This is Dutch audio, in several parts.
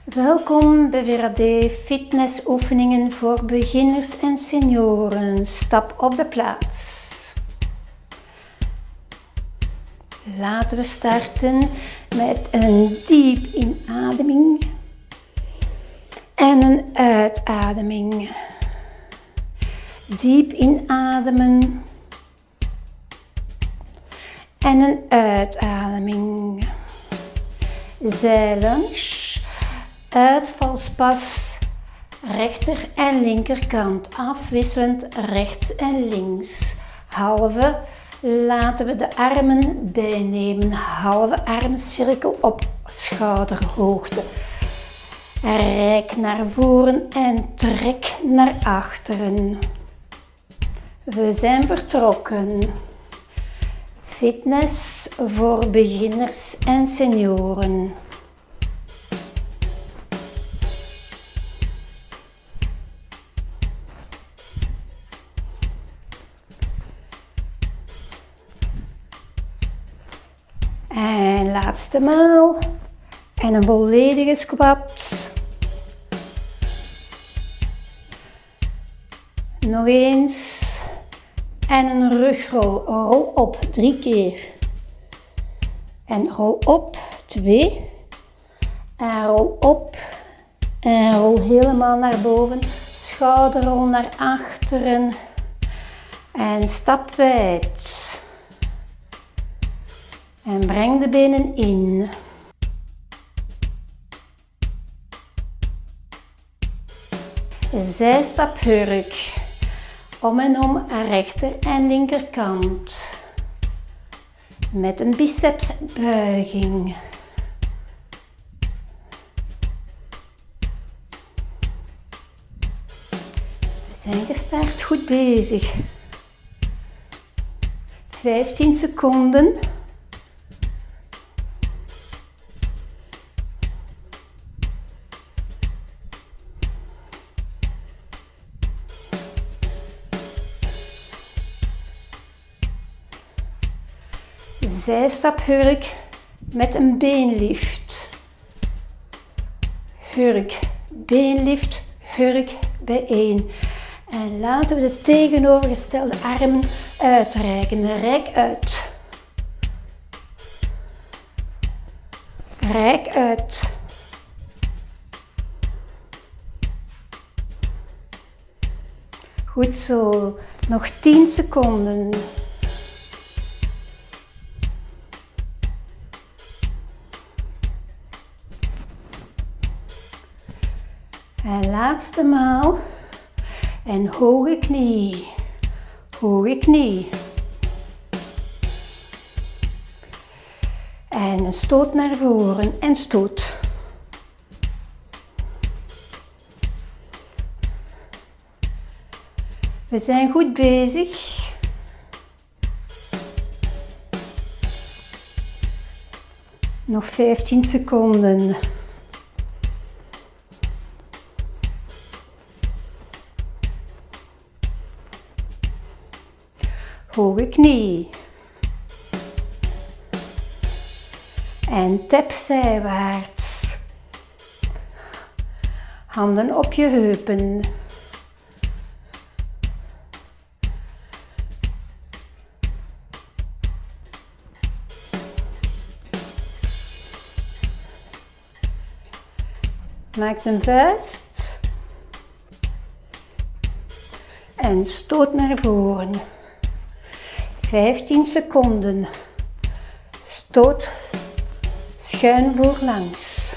Welkom bij VRD fitnessoefeningen voor beginners en senioren. Stap op de plaats. Laten we starten met een diep inademing en een uitademing. Diep inademen en een uitademing. Zijlunge. Uitvalspas, rechter en linkerkant, afwisselend rechts en links. Halve, laten we de armen bijnemen, halve armcirkel op schouderhoogte. Rek naar voren en trek naar achteren. We zijn vertrokken. Fitness voor beginners en senioren. En laatste maal. En een volledige squat. Nog eens. En een rugrol. Rol op 3 keer. En rol op 2. En rol op. En rol helemaal naar boven. Schouderrol naar achteren. En stap wijd. En breng de benen in. Zijstaphurk. Om en om rechter en linkerkant. Met een bicepsbuiging. We zijn gestart, goed bezig. 15 seconden. Zijstaphurk met een beenlift. Hurk, beenlift, hurk bijeen. En laten we de tegenovergestelde armen uitreiken. Rijk uit. Rijk uit. Goed zo. Nog 10 seconden. En laatste maal. En hoge knie. Hoge knie. En een stoot naar voren en stoot. We zijn goed bezig. Nog 15 seconden. Hoge knie. En tap zijwaarts. Handen op je heupen. Maak een vuist. En stoot naar voren. 15 seconden. Stoot schuin voorlangs.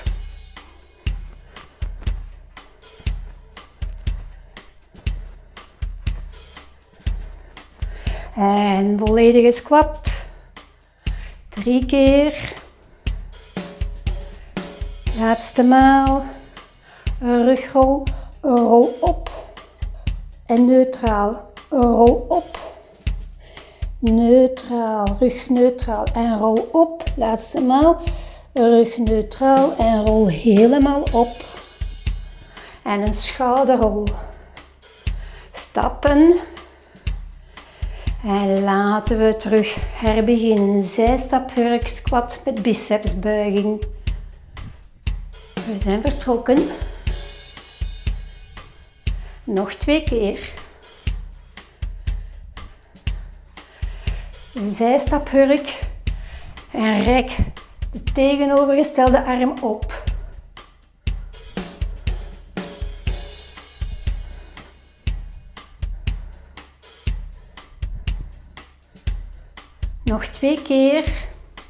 En volledige squat. 3 keer. Laatste maal. Rugrol. Rol op. En neutraal. Rol op. Neutraal, rug neutraal en rol op. Laatste maal. Rug neutraal en rol helemaal op. En een schouderrol. Stappen. En laten we terug herbeginnen. Zijstaphurk, squat met bicepsbuiging. We zijn vertrokken. Nog 2 keer. Zijstaphurk en rek de tegenovergestelde arm op. Nog 2 keer.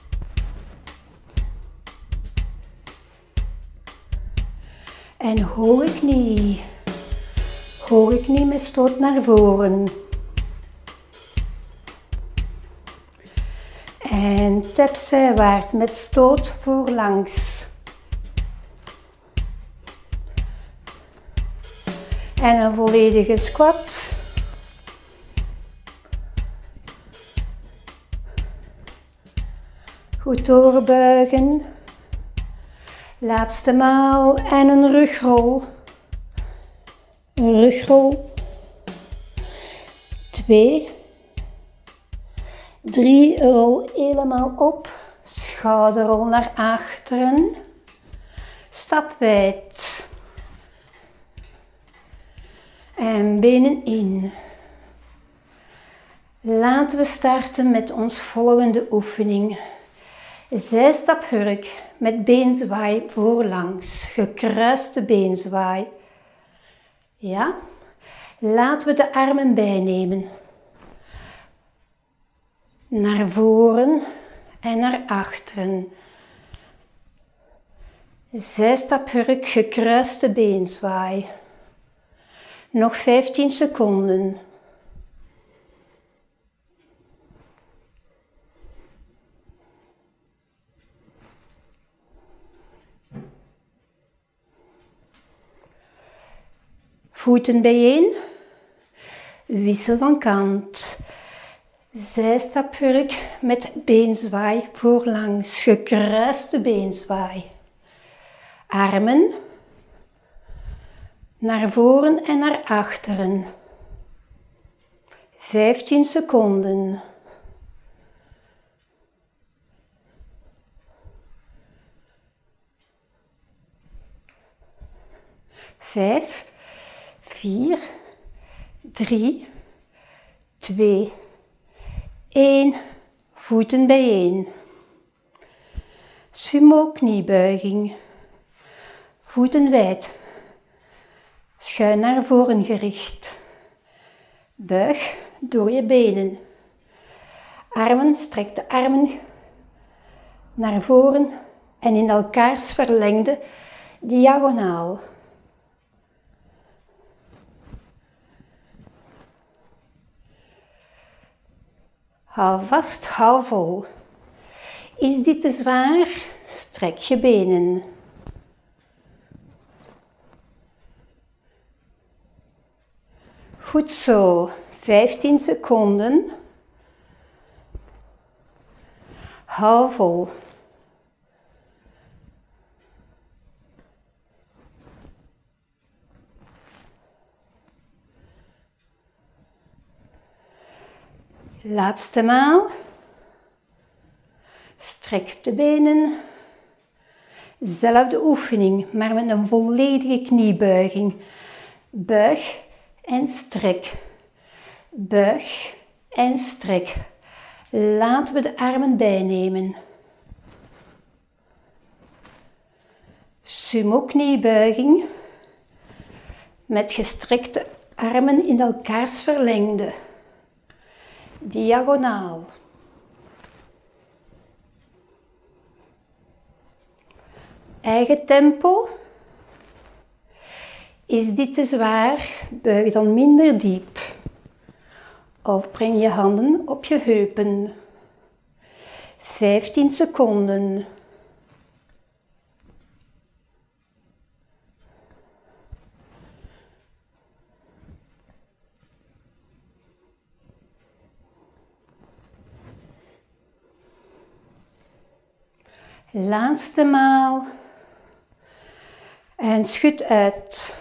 En hoge knie. Hoge knie met stoot naar voren. En tap zijwaarts met stoot voorlangs. En een volledige squat. Goed doorbuigen. Laatste maal en een rugrol. Een rugrol. 2. 3, rol helemaal op. Schouderrol naar achteren. Stap wijd. En benen in. Laten we starten met ons volgende oefening. Zijstaphurk met beenzwaai voorlangs, gekruiste beenzwaai. Ja? Laten we de armen bijnemen. Naar voren en naar achteren. Zijstaphurk, gekruiste beenzwaai. Nog 15 seconden. Voeten bijeen, wissel van kant. Zijstaphurk met beenzwaai voorlangs, gekruiste beenzwaai. Armen naar voren en naar achteren. 15 seconden. Vijf. 4, 3, 2, 1. Voeten bijeen. Sumo kniebuiging. Voeten wijd. Schuin naar voren gericht. Buig door je benen. Armen, strek de armen naar voren en in elkaars verlengde diagonaal. Hou vast, hou vol. Is dit te zwaar? Strek je benen. Goed zo, 15 seconden. Hou vol. Laatste maal. Strek de benen. Zelfde oefening, maar met een volledige kniebuiging. Buig en strek. Buig en strek. Laten we de armen bijnemen. Sumo kniebuiging. Met gestrekte armen in elkaars verlengde. Diagonaal. Eigen tempo. Is dit te zwaar? Buig dan minder diep. Of breng je handen op je heupen. 15 seconden. Laatste maal. En schud uit.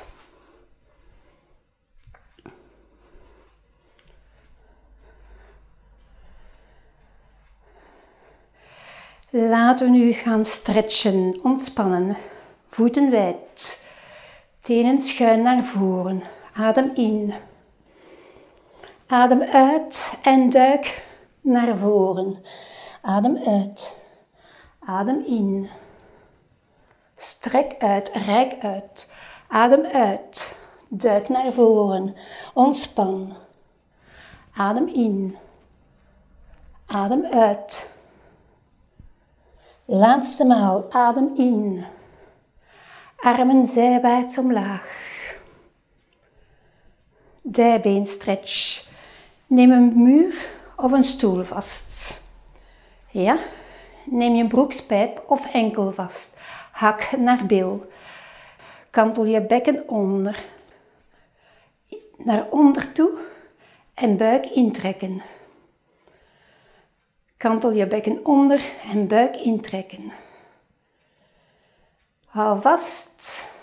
Laten we nu gaan stretchen, ontspannen. Voeten wijd. Tenen schuin naar voren. Adem in. Adem uit en duik naar voren. Adem uit. Adem in. Strek uit, rek uit. Adem uit. Duik naar voren. Ontspan. Adem in. Adem uit. Laatste maal. Adem in. Armen zijwaarts omlaag. Dijbeenstretch. Neem een muur of een stoel vast. Ja? Neem je broekspijp of enkel vast. Hak naar bil. Kantel je bekken onder. Naar onder toe en buik intrekken. Kantel je bekken onder en buik intrekken. Hou vast.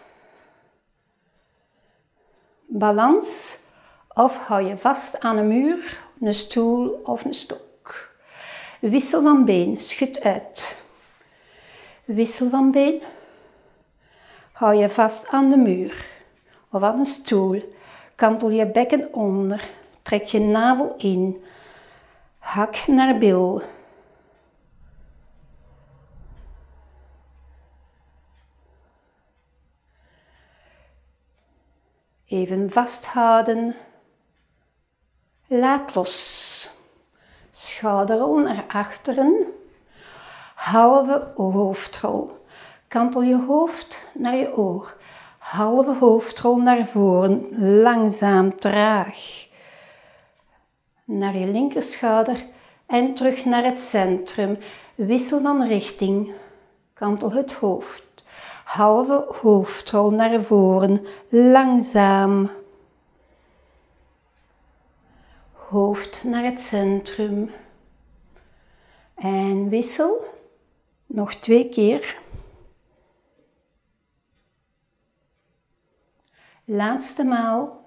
Balans of hou je vast aan een muur, een stoel of een stok. Wissel van been, schud uit. Wissel van been. Hou je vast aan de muur of aan een stoel. Kantel je bekken onder. Trek je navel in. Hak naar bil. Even vasthouden. Laat los. Schouderrol naar achteren. Halve hoofdrol. Kantel je hoofd naar je oor. Halve hoofdrol naar voren. Langzaam, traag. Naar je linkerschouder en terug naar het centrum. Wissel van richting. Kantel het hoofd. Halve hoofdrol naar voren. Langzaam. Hoofd naar het centrum. En wissel. Nog 2 keer. Laatste maal.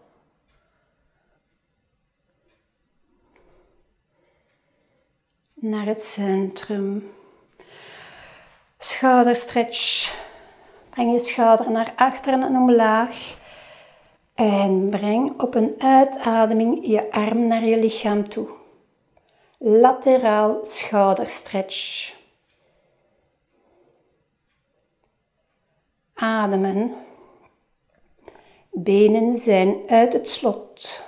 Naar het centrum. Schouderstretch. Breng je schouder naar achteren en omlaag. En breng op een uitademing je arm naar je lichaam toe. Lateraal schouderstretch. Ademen. Benen zijn uit het slot.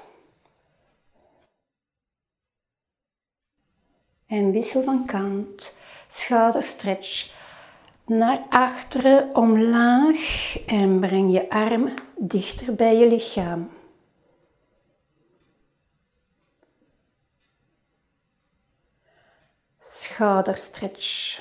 En wissel van kant. Schouderstretch. Naar achteren, omlaag en breng je arm dichter bij je lichaam. Schouderstretch.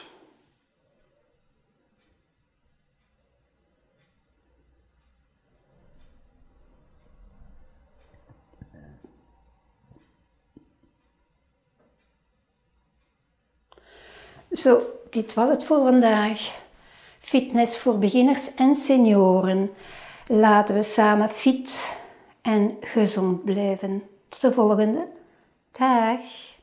Zo, dit was het voor vandaag. Fitness voor beginners en senioren. Laten we samen fit en gezond blijven. Tot de volgende. Dag.